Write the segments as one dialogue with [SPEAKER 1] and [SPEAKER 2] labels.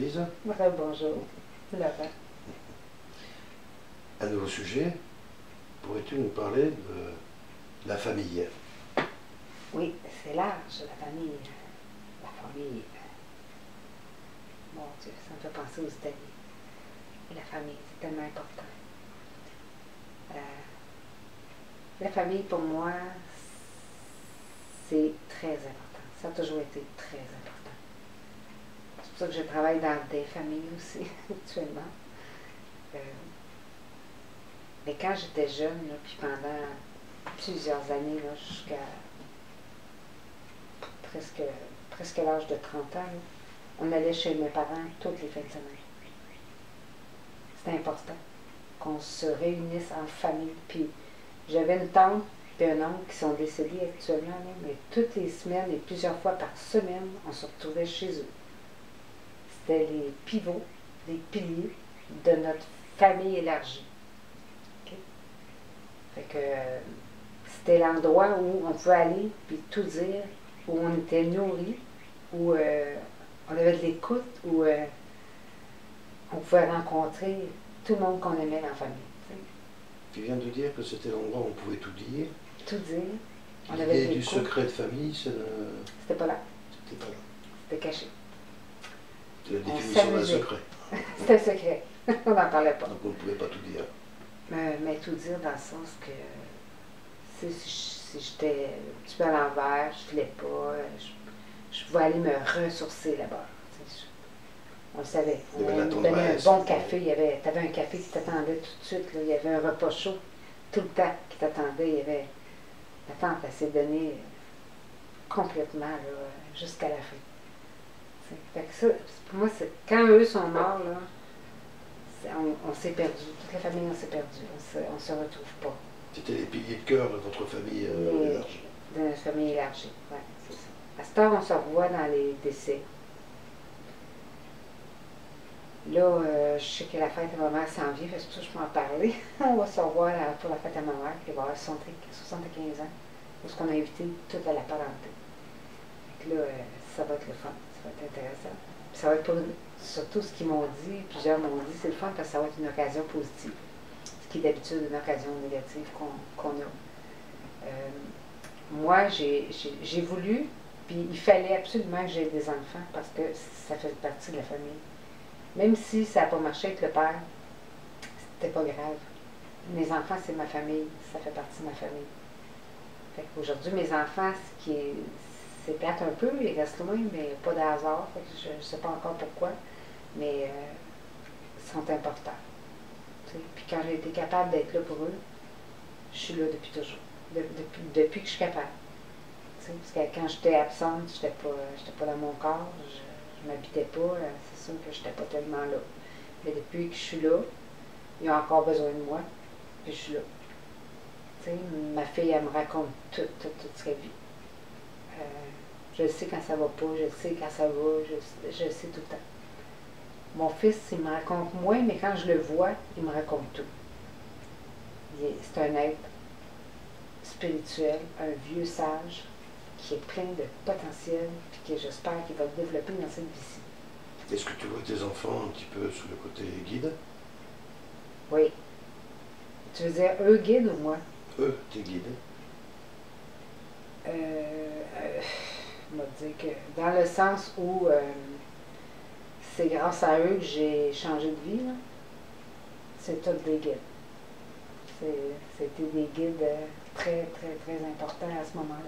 [SPEAKER 1] Lise.
[SPEAKER 2] Bonjour, Laurent.
[SPEAKER 1] Un nouveau sujet. Pourrais-tu nous parler de la famille?
[SPEAKER 2] Oui, c'est large, la famille. La famille. Mon Dieu, ça me fait penser aux États-Unis. La famille, c'est tellement important. La famille, pour moi, c'est très important. Ça a toujours été très important. C'est pour ça que je travaille dans des familles aussi, actuellement. Mais quand j'étais jeune, là, puis pendant plusieurs années, jusqu'à presque l'âge de 30 ans, là, on allait chez mes parents toutes les fins de semaine. C'était important qu'on se réunisse en famille. Puis j'avais une tante et un oncle qui sont décédés actuellement, là, mais toutes les semaines et plusieurs fois par semaine, on se retrouvait chez eux. C'était les pivots, les piliers de notre famille élargie. Okay? Fait que c'était l'endroit où on pouvait aller puis tout dire, où on était nourri, où on avait de l'écoute, où on pouvait rencontrer tout le monde qu'on aimait dans la famille.
[SPEAKER 1] Tu viens de dire que c'était l'endroit où on pouvait tout dire.
[SPEAKER 2] Tout dire. On avait
[SPEAKER 1] L'idée
[SPEAKER 2] de
[SPEAKER 1] du
[SPEAKER 2] l'écoute.
[SPEAKER 1] secret de famille,
[SPEAKER 2] C'était pas là.
[SPEAKER 1] c'était pas là.
[SPEAKER 2] C'était caché.
[SPEAKER 1] C'est la
[SPEAKER 2] On
[SPEAKER 1] définition d'un
[SPEAKER 2] s'amusait.
[SPEAKER 1] secret.
[SPEAKER 2] C'était un secret. On n'en parlait pas.
[SPEAKER 1] Donc on ne pouvait pas tout dire.
[SPEAKER 2] Mais tout dire dans le sens que si j'étais un petit peu à l'envers, je ne filais pas, je pouvais aller me ressourcer là-bas. On le savait.
[SPEAKER 1] Il y avait
[SPEAKER 2] On
[SPEAKER 1] la
[SPEAKER 2] nous donnait un
[SPEAKER 1] tendresse.
[SPEAKER 2] bon café. Tu avais un café qui t'attendait tout de suite. Là. Il y avait un repas chaud tout le temps qui t'attendait. Il y avait... La tante, elle s'est donnée complètement là, jusqu'à la fin. Fait que ça, pour moi, quand eux sont morts, là, on s'est perdu. Toute la famille, on s'est perdu. On se retrouve pas.
[SPEAKER 1] C'était les piliers de cœur de votre famille élargie.
[SPEAKER 2] De notre famille élargie, oui, c'est ça. À cette heure, on se revoit dans les décès. Là, je sais que la fête à ma mère s'en vient, parce que je peux en parler. On va se revoir pour la fête à ma mère, qui va avoir 75 ans, parce qu'on a invité toute la parenté. Donc là, ça va être le fun, ça va être intéressant. Puis ça va être surtout ce qu'ils m'ont dit, plusieurs m'ont dit, c'est le fun parce que ça va être une occasion positive. Ce qui est d'habitude une occasion négative qu'on a. Moi, j'ai voulu, puis il fallait absolument que j'aie des enfants parce que ça fait partie de la famille. Même si ça n'a pas marché avec le père, c'était pas grave. Mes enfants, c'est ma famille, ça fait partie de ma famille. Fait qu'aujourd'hui, mes enfants, c'est plate un peu, ils restent loin, mais pas de hasard. Fait que je ne sais pas encore pourquoi, mais ils sont importants. T'sais. Puis quand j'ai été capable d'être là pour eux, je suis là depuis toujours. Depuis que je suis capable. T'sais. Parce que quand j'étais absente, je n'étais pas dans mon corps, je ne m'habitais pas, c'est sûr que je n'étais pas tellement là. Mais depuis que je suis là, ils ont encore besoin de moi, puis je suis là. T'sais, ma fille, elle me raconte toute sa vie. Je sais quand ça va pas, je sais quand ça va, je sais tout le temps. Mon fils, il me raconte moins, mais quand je le vois, il me raconte tout. C'est un être spirituel, un vieux sage, qui est plein de potentiel, puis que j'espère qu'il va le développer dans cette vie-ci.
[SPEAKER 1] Est-ce que tu vois tes enfants un petit peu sous le côté guide?
[SPEAKER 2] Oui. Tu veux dire eux guides ou moi?
[SPEAKER 1] Eux, tes guides.
[SPEAKER 2] On va dire que dans le sens où c'est grâce à eux que j'ai changé de vie, là. C'est tous des guides. C'était des guides très, très, très importants à ce moment-là.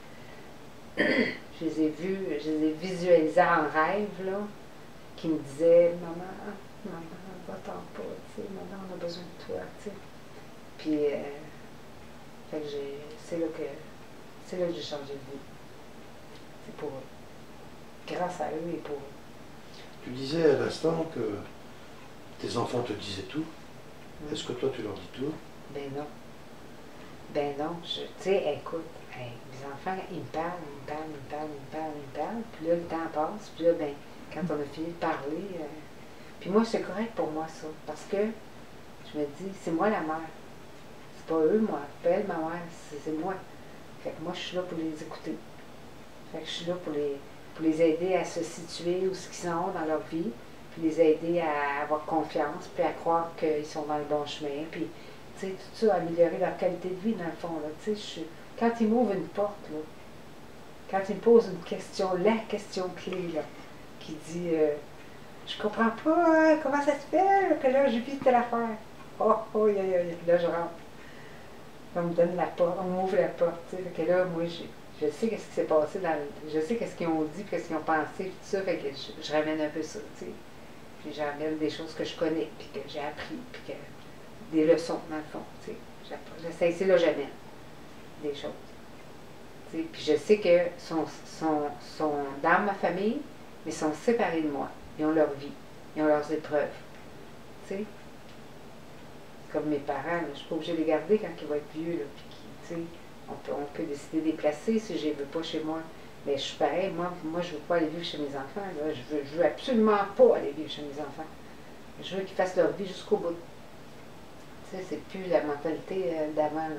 [SPEAKER 2] Je les ai vus, je les ai visualisés en rêve, là, qui me disaient « Maman, va-t'en pas, tu sais, maman, on a besoin de toi, tu sais. » Puis, fait que c'est là que j'ai changé de vie. C'est pour eux. Grâce à eux et pour eux.
[SPEAKER 1] Tu disais à l'instant que tes enfants te disaient tout. Est-ce que toi, tu leur dis tout?
[SPEAKER 2] Ben non. Ben non. Tu sais, écoute, mes enfants, ils me parlent. Puis là, le temps passe. Puis là, ben, quand on a fini de parler, puis moi, c'est correct pour moi, ça. Parce que je me dis, c'est moi la mère. C'est pas eux, moi. C'est pas elle, ma mère. C'est moi. Fait que moi, je suis là pour les écouter. Fait que je suis là pour les aider à se situer où ils sont dans leur vie. puis les aider à avoir confiance, puis à croire qu'ils sont dans le bon chemin, puis tu sais, tout ça, améliorer leur qualité de vie dans le fond. Là, tu sais, quand ils m'ouvrent une porte, là, quand ils me posent une question, la question clé, là, qui dit je comprends pas comment ça se fait là, que là je vis telle affaire. Oh, oh, là je rentre. On me donne la porte, on m'ouvre la porte. Tu sais, fait que là, moi, je sais qu'est-ce qui s'est passé je sais qu'est-ce qu'ils ont dit, qu'est-ce qu'ils ont pensé, tout ça, fait que je ramène un peu ça, tu sais. Puis j'amène des choses que je connais, puis que j'ai appris, puis que des leçons, dans le fond, tu sais. J'essaie, c'est là que j'amène des choses. Tu sais, puis je sais que sont dans ma famille, mais sont séparés de moi. Ils ont leur vie, ils ont leurs épreuves. Tu sais. Comme mes parents, là, je ne suis pas obligée de les garder quand ils vont être vieux, là, puis tu sais, on peut décider de les placer si je ne les veux pas chez moi. Mais je suis pareil, moi je ne veux pas aller vivre chez mes enfants. Là. Je veux absolument pas aller vivre chez mes enfants. Je veux qu'ils fassent leur vie jusqu'au bout. Tu sais, c'est plus la mentalité d'avant.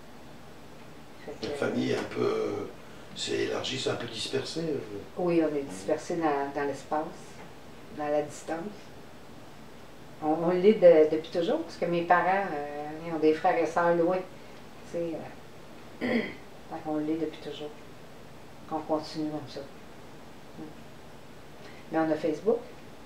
[SPEAKER 1] La famille un peu, c'est élargi, c'est un peu dispersé.
[SPEAKER 2] Oui, on est dispersés dans l'espace, dans la distance. On l'est depuis toujours, parce que mes parents ils ont des frères et sœurs loin. Tu sais, on l'est depuis toujours. On continue comme ça. Mais on a Facebook.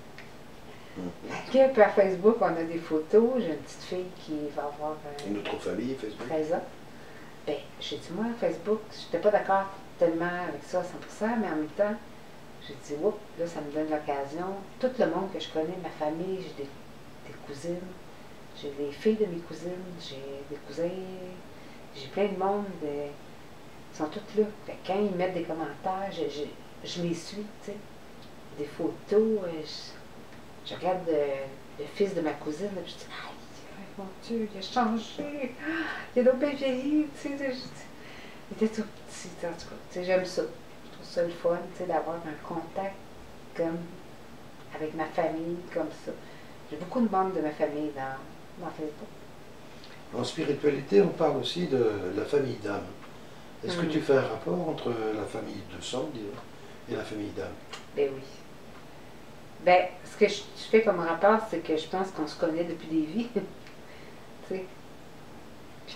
[SPEAKER 2] Que par Facebook, on a des photos. J'ai une petite fille qui va avoir
[SPEAKER 1] une autre famille, Facebook.
[SPEAKER 2] 13 ans. Ben, j'ai dit, moi, Facebook, je n'étais pas d'accord tellement avec ça à 100%, mais en même temps, j'ai dit, oups, là, ça me donne l'occasion. Tout le monde que je connais, ma famille, j'ai des cousines, j'ai des filles de mes cousines, j'ai des cousins, j'ai plein de monde, ils sont tous là. Fait que quand ils mettent des commentaires, je les suis, tu sais. Des photos, je regarde le fils de ma cousine, et je dis, aïe, mon Dieu, il a changé, il a donc bien vieilli, tu sais. Il était tout petit, en tout cas. Tu sais, j'aime ça. Je trouve ça le fun, tu sais, d'avoir un contact comme avec ma famille, comme ça. J'ai beaucoup de membres de ma famille dans Facebook.
[SPEAKER 1] En spiritualité, on parle aussi de la famille d'âme. Est-ce que tu fais un rapport entre la famille de sang, disons, et la famille d'âme?
[SPEAKER 2] Ben oui. Ben, ce que je fais comme rapport, c'est que je pense qu'on se connaît depuis des vies. Tu sais. Puis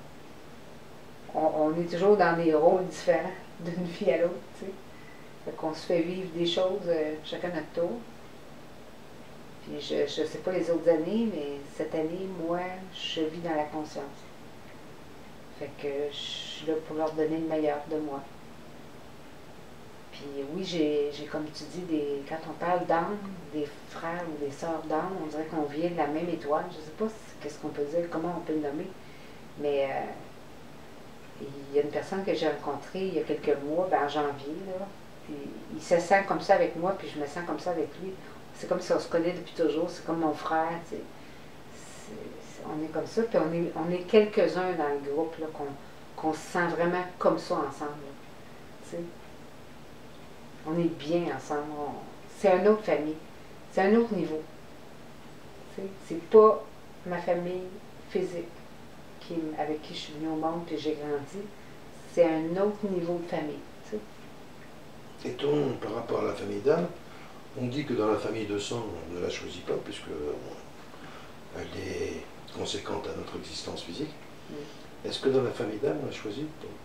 [SPEAKER 2] on est toujours dans des rôles différents d'une vie à l'autre, tu sais. Fait qu'on se fait vivre des choses chacun notre tour. Puis je ne sais pas les autres années, mais cette année, moi, je vis dans la conscience. Fait que je suis là pour leur donner le meilleur de moi. Puis oui, j'ai comme tu dis, quand on parle d'âme, des frères ou des sœurs d'âme, on dirait qu'on vient de la même étoile. Je ne sais pas qu'est-ce qu'on peut dire, comment on peut le nommer, mais il y a une personne que j'ai rencontrée il y a quelques mois, ben en janvier, là, puis il se sent comme ça avec moi, puis je me sens comme ça avec lui. C'est comme si on se connaît depuis toujours, c'est comme mon frère, tu sais. On est comme ça, puis on est quelques-uns dans le groupe, là, qu'on se sent vraiment comme ça ensemble, tu sais. On est bien ensemble. C'est une autre famille. C'est un autre niveau. C'est pas ma famille physique avec qui je suis venue au monde et j'ai grandi. C'est un autre niveau de famille. T'sais.
[SPEAKER 1] Et par rapport à la famille d'âme, on dit que dans la famille de sang, on ne la choisit pas puisque elle est conséquente à notre existence physique. Est-ce que dans la famille d'âme, on la choisit ou pas?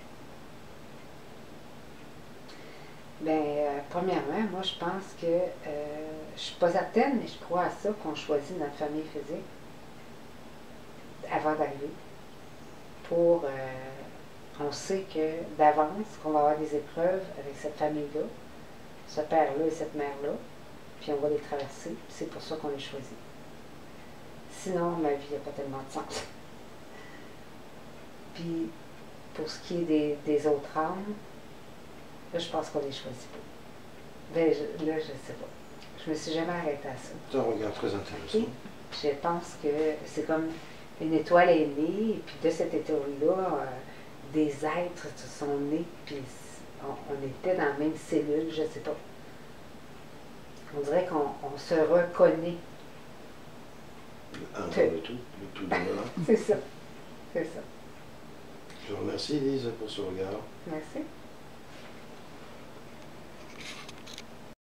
[SPEAKER 2] Bien, premièrement, moi, je pense que je ne suis pas certaine, mais je crois à ça, qu'on choisit notre famille physique avant d'arriver. On sait que d'avance, qu'on va avoir des épreuves avec cette famille-là, ce père-là et cette mère-là, puis on va les traverser, c'est pour ça qu'on les choisit. Sinon, ma vie n'a pas tellement de sens. Puis, pour ce qui est des autres âmes, là, je pense qu'on les choisit pas. Là, je ne sais pas. Je me suis jamais arrêtée à ça.
[SPEAKER 1] C'est un regard très intéressant.
[SPEAKER 2] Okay. Je pense que c'est comme une étoile est née, et puis de cette étoile-là, des êtres sont nés, puis on était dans la même cellule, je ne sais pas. On dirait qu'on se reconnaît.
[SPEAKER 1] Un dans le tout dans l'un.
[SPEAKER 2] C'est ça. C'est ça.
[SPEAKER 1] Je vous remercie, Lise, pour ce regard.
[SPEAKER 2] Merci.